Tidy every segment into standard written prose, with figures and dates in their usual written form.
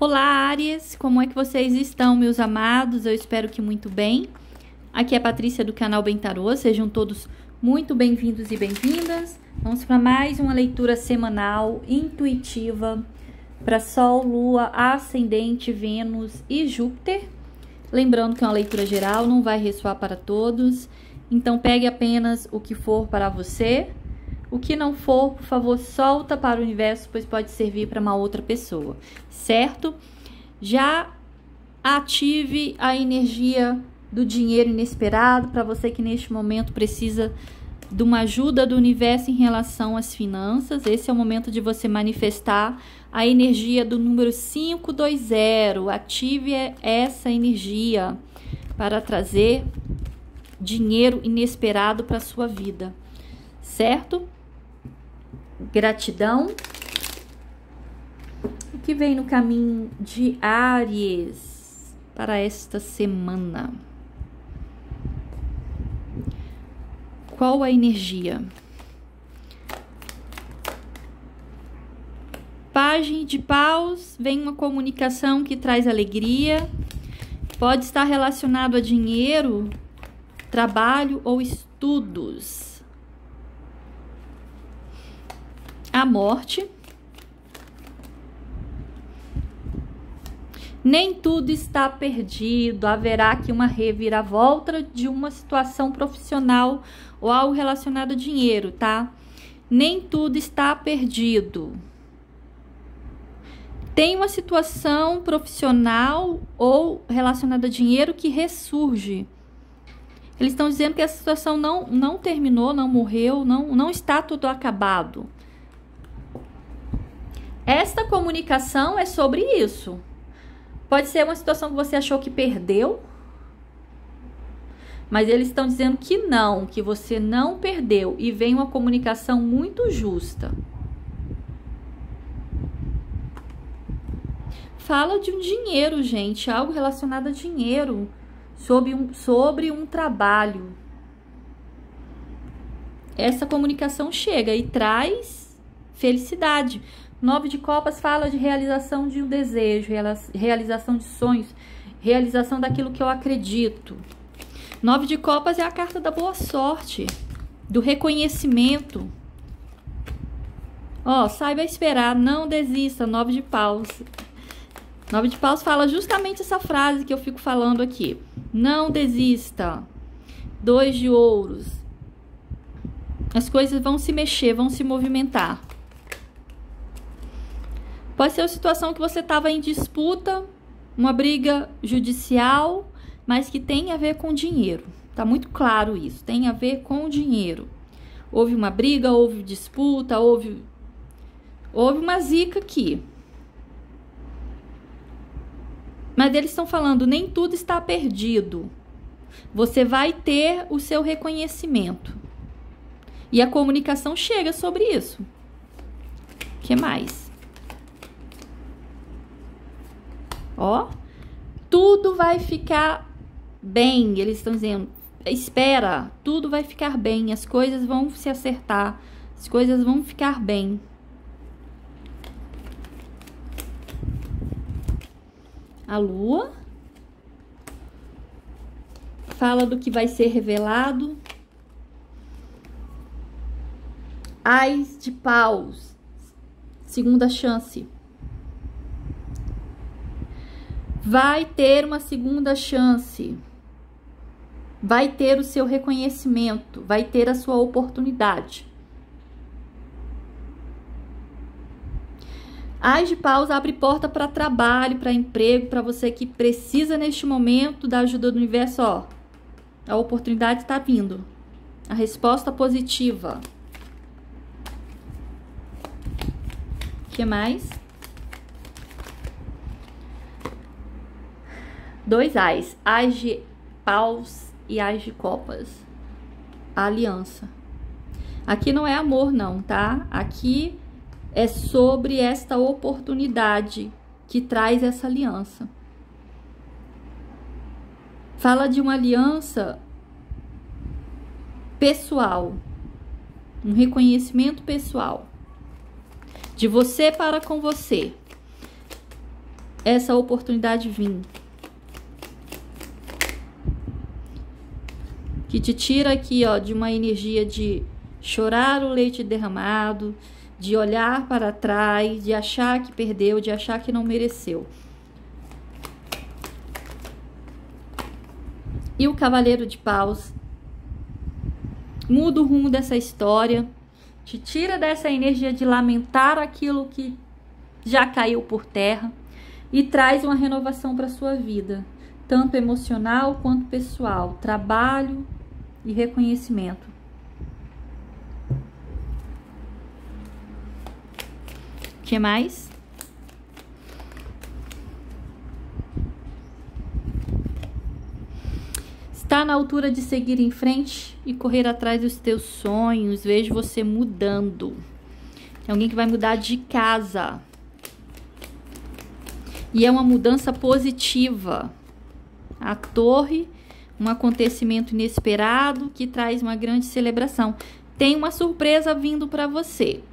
Olá, Áries! Como é que vocês estão, meus amados? Eu espero que muito bem. Aqui é a Patrícia do canal Bem Tarô. Sejam todos muito bem-vindos e bem-vindas. Vamos para mais uma leitura semanal intuitiva para Sol, Lua, Ascendente, Vênus e Júpiter. Lembrando que é uma leitura geral, não vai ressoar para todos. Então, pegue apenas o que for para você. O que não for, por favor, solta para o universo, pois pode servir para uma outra pessoa, certo? Já ative a energia do dinheiro inesperado para você que neste momento precisa de uma ajuda do universo em relação às finanças. Esse é o momento de você manifestar a energia do número 520. Ative essa energia para trazer dinheiro inesperado para a sua vida, certo? Gratidão. O que vem no caminho de Áries para esta semana? Qual a energia? Pagem de paus, vem uma comunicação que traz alegria. Pode estar relacionado a dinheiro, trabalho ou estudos. A morte. Nem tudo está perdido. Haverá aqui uma reviravolta de uma situação profissional ou algo relacionado a dinheiro, tá? Nem tudo está perdido. Tem uma situação profissional ou relacionada a dinheiro que ressurge. Eles estão dizendo que essa situação não terminou, não morreu, não está tudo acabado. Esta comunicação é sobre isso. Pode ser uma situação que você achou que perdeu, mas eles estão dizendo que não, que você não perdeu e vem uma comunicação muito justa. Fala de um dinheiro, gente, algo relacionado a dinheiro, sobre um trabalho. Essa comunicação chega e traz felicidade. 9 de copas fala de realização de um desejo, realização de sonhos, realização daquilo que eu acredito. 9 de copas é a carta da boa sorte, do reconhecimento. Ó, saiba esperar, não desista. 9 de paus. 9 de paus fala justamente essa frase que eu fico falando aqui. Não desista. 2 de ouros. As coisas vão se mexer, vão se movimentar. Pode ser uma situação que você estava em disputa, uma briga judicial, mas que tem a ver com dinheiro. Tá muito claro isso, tem a ver com dinheiro. Houve uma briga, houve disputa, houve uma zica aqui. Mas eles estão falando, nem tudo está perdido. Você vai ter o seu reconhecimento. E a comunicação chega sobre isso. O que mais? Ó, tudo vai ficar bem. Eles estão dizendo, espera, tudo vai ficar bem. As coisas vão se acertar. As coisas vão ficar bem. A lua fala do que vai ser revelado. Ás de paus, segunda chance. Vai ter uma segunda chance. Vai ter o seu reconhecimento. Vai ter a sua oportunidade. Ás de paus abre porta para trabalho, para emprego, para você que precisa neste momento da ajuda do universo, ó. A oportunidade está vindo. A resposta positiva. O que mais? 2 ás. Ás de paus e ás de copas. A aliança. Aqui não é amor não, tá? Aqui é sobre esta oportunidade que traz essa aliança. Fala de uma aliança pessoal. Um reconhecimento pessoal. De você para com você. essa oportunidade vir. Que te tira aqui, ó, de uma energia de chorar o leite derramado, de olhar para trás, de achar que perdeu, de achar que não mereceu. E o Cavaleiro de Paus muda o rumo dessa história, te tira dessa energia de lamentar aquilo que já caiu por terra e traz uma renovação para sua vida, tanto emocional quanto pessoal, trabalho e reconhecimento. O que mais? Está na altura de seguir em frente e correr atrás dos teus sonhos. Vejo você mudando. Tem alguém que vai mudar de casa. E é uma mudança positiva. A Torre, um acontecimento inesperado que traz uma grande celebração. Tem uma surpresa vindo para você.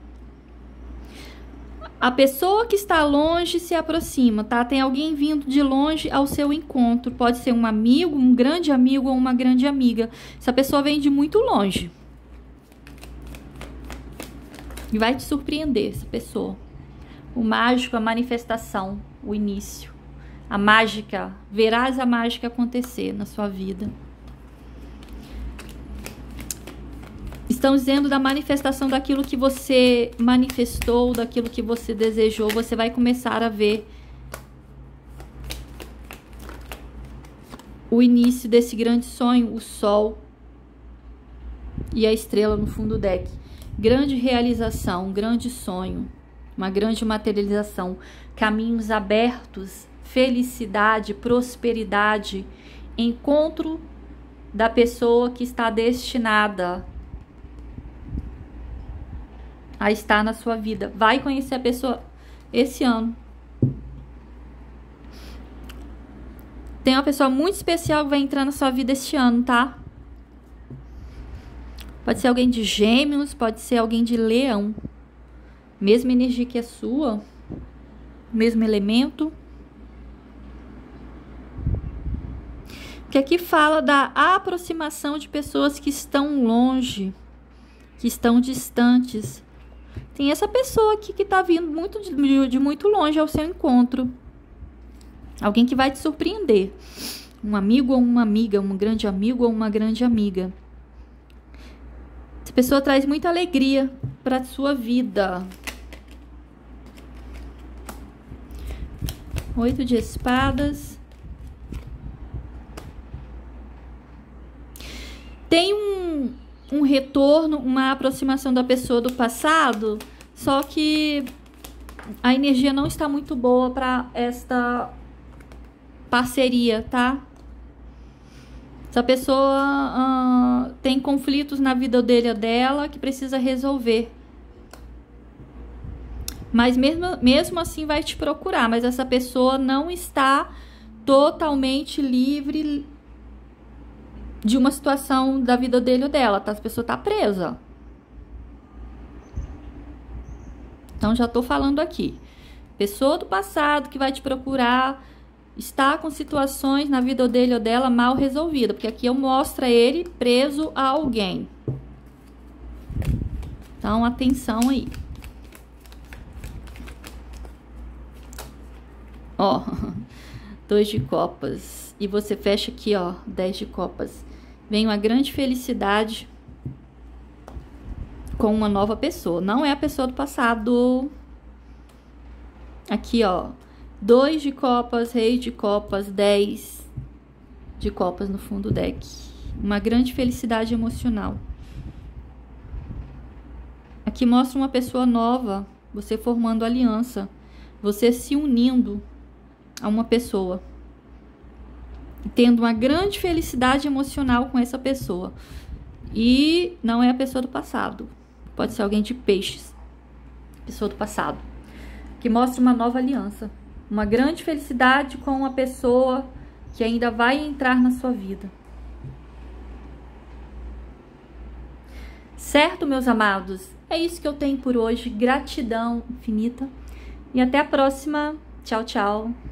A pessoa que está longe se aproxima, tá? Tem alguém vindo de longe ao seu encontro. Pode ser um amigo, um grande amigo ou uma grande amiga. Essa pessoa vem de muito longe. E vai te surpreender, essa pessoa. O mágico, a manifestação, o início. A mágica, verás a mágica acontecer na sua vida. Estamos dizendo da manifestação daquilo que você manifestou, daquilo que você desejou. Você vai começar a ver o início desse grande sonho, o sol e a estrela no fundo do deck. Grande realização, um grande sonho, uma grande materialização, caminhos abertos, felicidade, prosperidade, encontro da pessoa que está destinada a estar na sua vida. Vai conhecer a pessoa esse ano. Tem uma pessoa muito especial que vai entrar na sua vida este ano, tá? Pode ser alguém de Gêmeos, pode ser alguém de Leão. Mesma energia que a sua, mesmo elemento. Que aqui fala da aproximação de pessoas que estão longe, que estão distantes. Tem essa pessoa aqui que está vindo de muito longe ao seu encontro. Alguém que vai te surpreender. Um amigo ou uma amiga, um grande amigo ou uma grande amiga. Essa pessoa traz muita alegria para a sua vida. 8 de espadas. Tem um retorno, uma aproximação da pessoa do passado, só que a energia não está muito boa para esta parceria, tá? Essa pessoa tem conflitos na vida dele ou dela que precisa resolver. Mas mesmo assim vai te procurar, mas essa pessoa não está totalmente livre de uma situação da vida dele ou dela, tá? Essa pessoa tá presa. Então, já tô falando aqui. Pessoa do passado que vai te procurar está com situações na vida dele ou dela mal resolvida, porque aqui eu mostro ele preso a alguém. Então, atenção aí. Ó, 2 de copas. E você fecha aqui, ó, 10 de copas. Vem uma grande felicidade com uma nova pessoa. Não é a pessoa do passado. Aqui, ó. 2 de copas, rei de copas, 10 de copas no fundo do deck. Uma grande felicidade emocional. Aqui mostra uma pessoa nova. Você formando aliança. Você se unindo a uma pessoa. Tendo uma grande felicidade emocional com essa pessoa. E não é a pessoa do passado. Pode ser alguém de peixes. Pessoa do passado. Que mostra uma nova aliança. Uma grande felicidade com uma pessoa que ainda vai entrar na sua vida. Certo, meus amados? É isso que eu tenho por hoje. Gratidão infinita. E até a próxima Tchau, tchau.